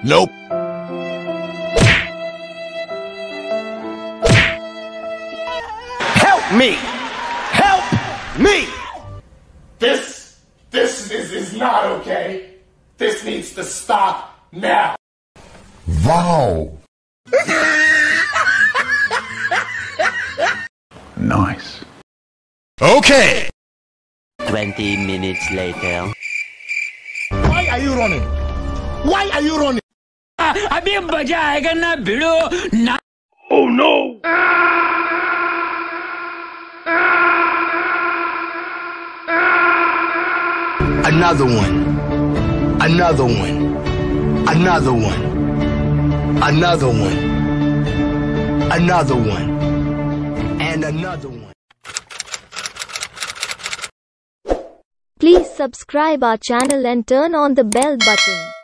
Nope. Help me! Help me! This is not okay. This needs to stop now. Wow. Nice. Okay. 20 minutes later. Why are you running? Why are you running? अभी बजा आएगा ना भिड़ो ना. Oh no. Another one. Another one. Another one. Another one. Another one. And another one. Please subscribe our channel and turn on the bell button.